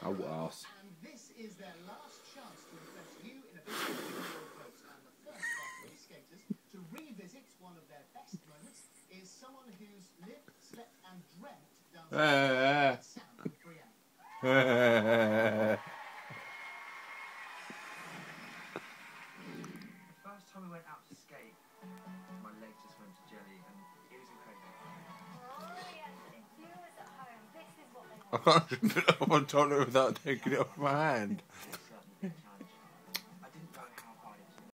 Oh, ass. And this is their last chance to impress you in a big boat. And the first of our three skaters to revisit one of their best moments is someone who's lived, slept, and dreamt dancing sound of Brienne. The first time we went out to skate, my legs just went to jelly, and it was incredible. Oh yes, if viewers at home, this is what they I want. can't put it up on toilet without taking it off my hand.